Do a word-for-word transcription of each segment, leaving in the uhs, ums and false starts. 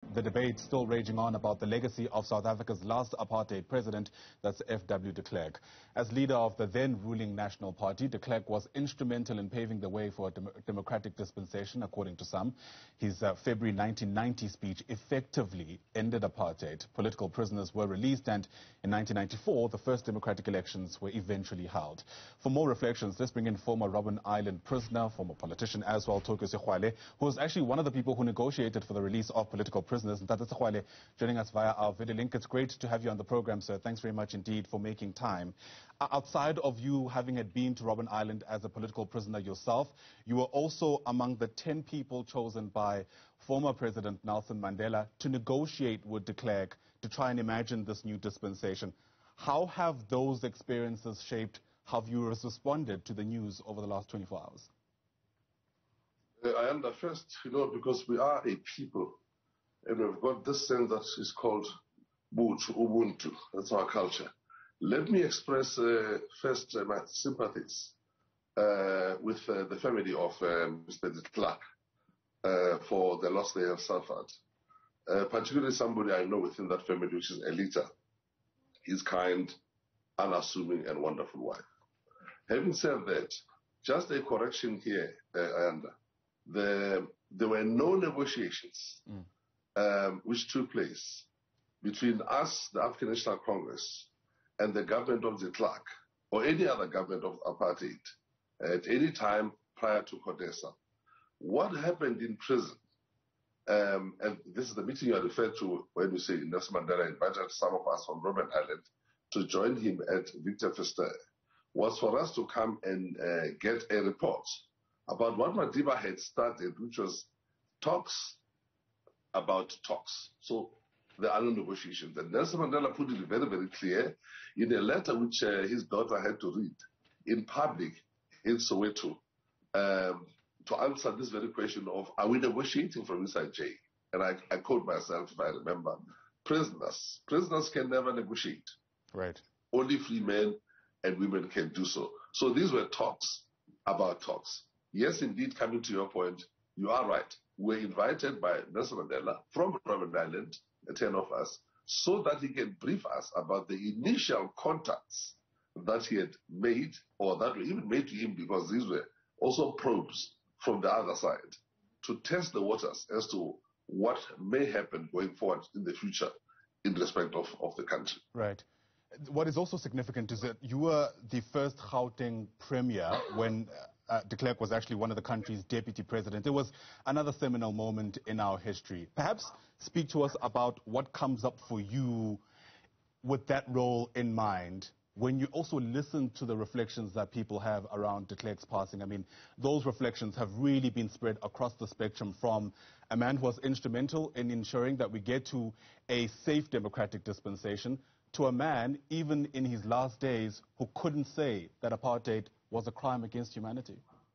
the debate still raging on about the legacy of South Africa's last apartheid president, that's F W de Klerk. As leader of the then ruling National Party, de Klerk was instrumental in paving the way for a dem democratic dispensation, according to some. His uh, February nineteen ninety speech effectively ended apartheid. Political prisoners were released, and in nineteen ninety-four, the first democratic elections were eventually held. For more reflections, let's bring in former Robben Island prisoner, former politician as well, Tokyo Sekgwale, who was actually one of the people who negotiated for the release of political prisoners. Ntate Sekgwale, joining us via our video link. It's great to have you on the program, sir. Thanks very much indeed for making time. Uh, outside of you having had been to Robben Island as a political prisoner yourself, you were also among the ten people chosen by former President Nelson Mandela to negotiate with de Klerk to try and imagine this new dispensation. How have those experiences shaped how viewers responded to the news over the last twenty-four hours? Uh, I am the first, you know, because we are a people, and we've got this sense that is called Butu, Ubuntu. That's our culture. Let me express uh, first uh, my sympathies uh, with uh, the family of uh, Mister de Klerk uh, for the loss they have suffered. Uh, particularly somebody I know within that family, which is Elita, his kind, unassuming, and wonderful wife. Having said that, just a correction here, uh, and the, there were no negotiations mm. um, which took place between us, the African National Congress, and the government of de Klerk, or any other government of apartheid, at any time prior to Codesa. What happened in prison, um, and this is the meeting you referred to when you say Nelson Mandela invited some of us from Robben Island to join him at Victor Verster, was for us to come and uh, get a report about what Madiba had started, which was talks about talks. So there are no negotiations. And Nelson Mandela put it very, very clear in a letter which uh, his daughter had to read in public in Soweto um, to answer this very question of, are we negotiating from inside jail? And I, I quote myself, if I remember, prisoners. Prisoners can never negotiate. Right. Only free men and women can do so. So these were talks about talks. Yes, indeed, coming to your point, you are right. We were invited by Nelson Mandela from Robben Island, ten of us, so that he can brief us about the initial contacts that he had made, or that were even made to him, because these were also probes from the other side, to test the waters as to what may happen going forward in the future in respect of, of the country. Right. What is also significant is that you were the first Gauteng premier when uh, de Klerk was actually one of the country's deputy president. It was another seminal moment in our history. Perhaps speak to us about what comes up for you with that role in mind when you also listen to the reflections that people have around de Klerk's passing. I mean, those reflections have really been spread across the spectrum, from a man who was instrumental in ensuring that we get to a safe democratic dispensation, to a man, even in his last days, who couldn't say that apartheid was a crime against humanity.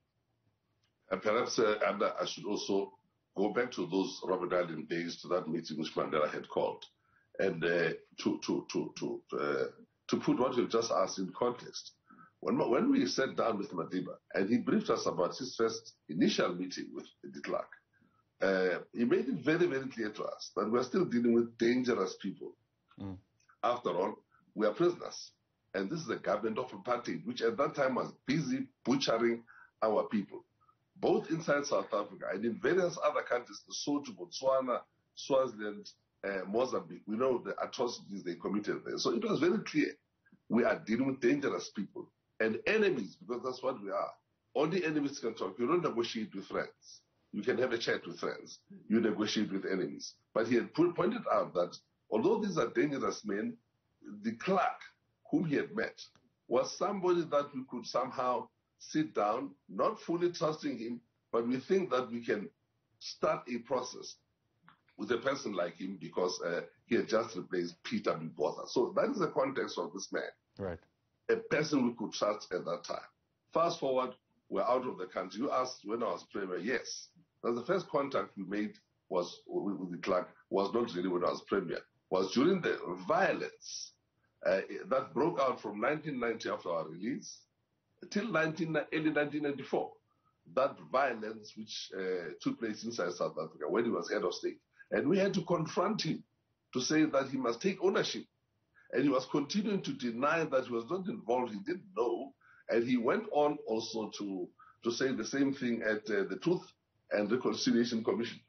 And perhaps uh, and I should also go back to those Robben Island days, to that meeting which Mandela had called, and uh, to, to, to, to, uh, to put what you just asked in context. When, when we sat down with Madiba, and he briefed us about his first initial meeting with de Klerk, uh, he made it very, very clear to us that we're still dealing with dangerous people. Mm. After all, we are prisoners. And this is the government of apartheid, which at that time was busy butchering our people, both inside South Africa and in various other countries, Lesotho, Botswana, Swaziland, uh, Mozambique. We know the atrocities they committed there. So it was very clear. We are dealing with dangerous people and enemies, because that's what we are. Only enemies can talk. You don't negotiate with friends. You can have a chat with friends. You negotiate with enemies. But he had put, pointed out that although these are dangerous men, de Klerk, whom he had met, was somebody that we could somehow sit down, not fully trusting him, but we think that we can start a process with a person like him, because uh, he had just replaced Peter Botha. So that is the context of this man. Right. A person we could trust at that time. Fast forward, we're out of the country. You asked when I was premier. Yes. That's the first contact we made was with de Klerk, was not really when I was premier, was during the violence uh, that broke out from nineteen ninety after our release till nineteen, early nineteen ninety-four. That violence which uh, took place inside South Africa when he was head of state. And we had to confront him to say that he must take ownership. And he was continuing to deny that he was not involved, he didn't know. And he went on also to, to say the same thing at uh, the Truth and Reconciliation Commission,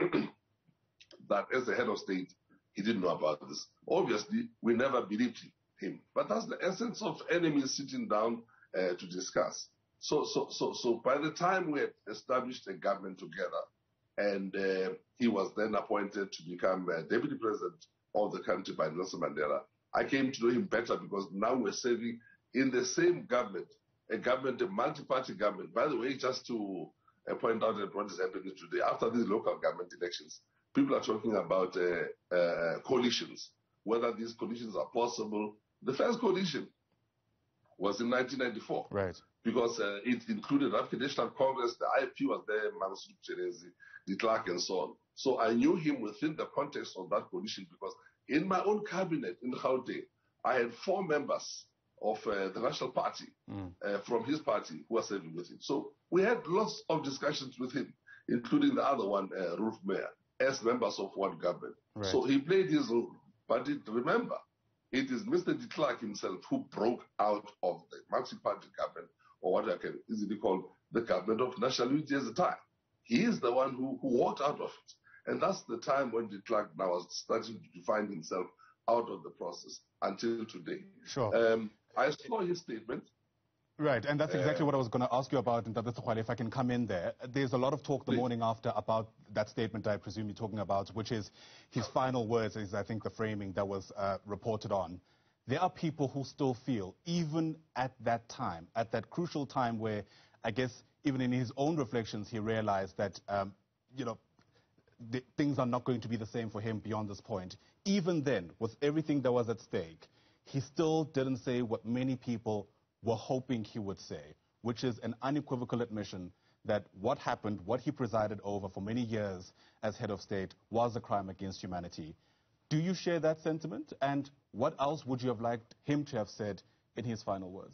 that as the head of state, he didn't know about this. Obviously, we never believed him. But that's the essence of enemies sitting down uh, to discuss. So, so, so, so by the time we had established a government together, and uh, he was then appointed to become uh, deputy president of the country by Nelson Mandela, I came to know him better because now we're serving in the same government, a government, a multi-party government. By the way, just to uh, point out that what is happening today, after these local government elections, people are talking about uh, uh, coalitions, whether these coalitions are possible. The first coalition was in nineteen ninety-four. Right. Because uh, it included African National Congress, the I P was there, Mansour Cherezi, de Klerk, and so on. So I knew him within the context of that coalition because in my own cabinet in Gauteng, I had four members of uh, the National Party mm. uh, from his party who were serving with him. So we had lots of discussions with him, including the other one, uh, Ruth Meyer, as members of one government. Right. So he played his role. But it, remember, it is Mister de Klerk himself who broke out of the multi-party government, or what I can easily call the government of national unity at the time. He is the one who, who walked out of it. And that's the time when de Klerk now was starting to find himself out of the process until today. Sure. Um, I saw his statement. Right, and that's exactly uh, what I was going to ask you about, if I can come in there. There's a lot of talk the please. morning after about that statement I presume you're talking about, which is his final words, is I think the framing that was uh, reported on. There are people who still feel, even at that time, at that crucial time where I guess even in his own reflections he realized that, um, you know, the, things are not going to be the same for him beyond this point. Even then, with everything that was at stake, he still didn't say what many people were hoping he would say, which is an unequivocal admission that what happened, what he presided over for many years as head of state, was a crime against humanity. Do you share that sentiment? And what else would you have liked him to have said in his final words?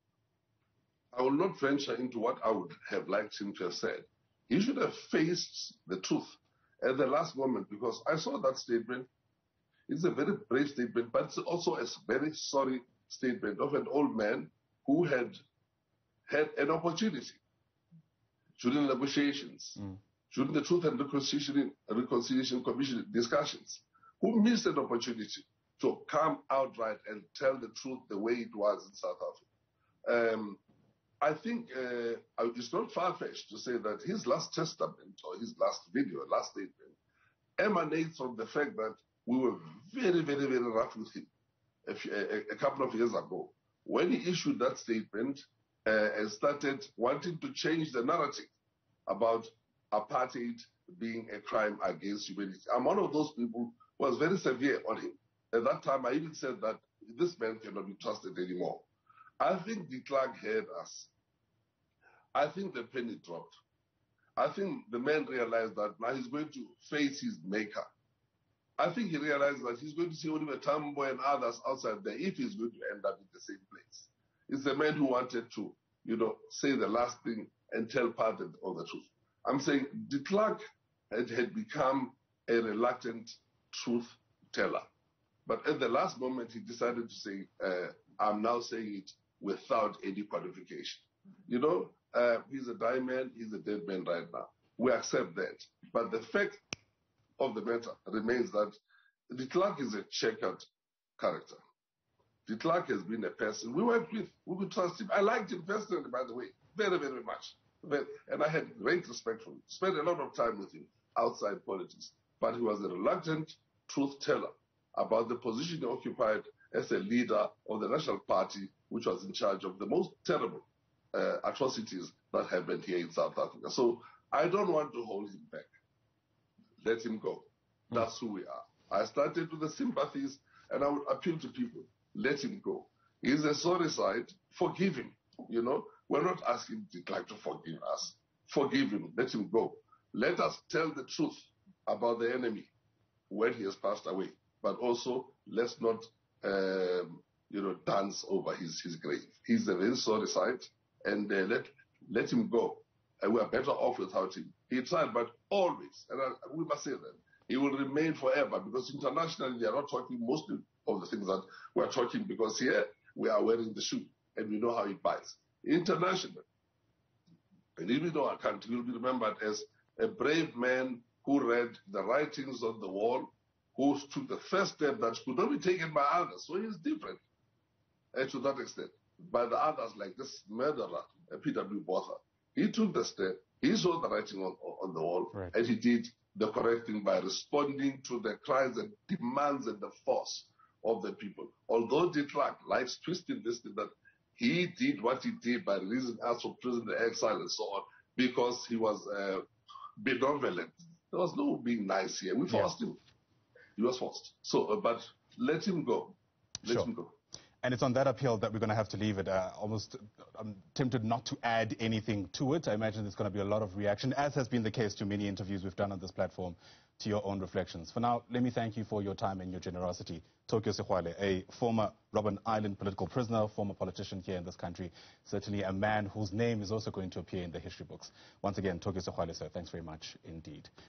I will not venture into what I would have liked him to have said. He should have faced the truth at the last moment, because I saw that statement. It's a very brave statement, but it's also a very sorry statement of an old man who had had an opportunity during negotiations, mm. during the Truth and Reconciliation, Reconciliation Commission discussions, who missed an opportunity to come outright and tell the truth the way it was in South Africa. Um, I think uh, it's not far-fetched to say that his last testament or his last video, last statement, emanates from the fact that we were very, very, very rough with him a, few, a, a couple of years ago, when he issued that statement uh, and started wanting to change the narrative about apartheid being a crime against humanity. I'm one of those people who was very severe on him. At that time, I even said that this man cannot be trusted anymore. I think de Klerk heard us. I think the penny dropped. I think the man realized that now he's going to face his maker. I think he realized that he's going to see Oliver Tambo and others outside there if he's going to end up in the same place. It's the man who wanted to, you know, say the last thing and tell part of the truth. I'm saying de Klerk had, had become a reluctant truth teller. But at the last moment, he decided to say, uh, I'm now saying it without any qualification. You know, uh, he's a dying man, he's a dead man right now. We accept that. But the fact of the matter remains that de Klerk is a checkered character. De Klerk has been a person we worked with, we could trust him. I liked him personally, by the way, very, very much. And I had great respect for him. Spent a lot of time with him outside politics. But he was a reluctant truth teller about the position he occupied as a leader of the National Party, which was in charge of the most terrible uh, atrocities that happened here in South Africa. So I don't want to hold him back. Let him go. That's who we are. I started with the sympathies, and I would appeal to people. Let him go. He's a sorry side. Forgive him. You know, we're not asking de Klerk to forgive us. Forgive him. Let him go. Let us tell the truth about the enemy when he has passed away. But also, let's not, um, you know, dance over his, his grave. He's a very sorry side, and uh, let let him go. And we are better off without him. He tried, but always, and I, we must say that, he will remain forever, because internationally they are not talking mostly of the things that we are talking, because here we are wearing the shoe and we know how it bites. Internationally, and even though our country will be remembered as a brave man who read the writings on the wall, who took the first step that could not be taken by others. So he's different, and to that extent. By the others, like this murderer, P W Botha, he took the step, he saw the writing on, on the wall, right. and he did the correct thing by responding to the cries and demands and the force of the people. Although de Klerk likes twisting this thing that he did what he did by releasing us from prison, exile, and so on, because he was uh, benevolent. There was no being nice here. We forced yeah. him. He was forced. So, uh, but let him go. Let sure. him go. And it's on that appeal that we're going to have to leave it. Uh, almost, I'm tempted not to add anything to it. I imagine there's going to be a lot of reaction, as has been the case to many interviews we've done on this platform, to your own reflections. For now, let me thank you for your time and your generosity. Tokyo Sehwale, a former Robben Island political prisoner, former politician here in this country, certainly a man whose name is also going to appear in the history books. Once again, Tokyo Sehwale, sir, thanks very much indeed.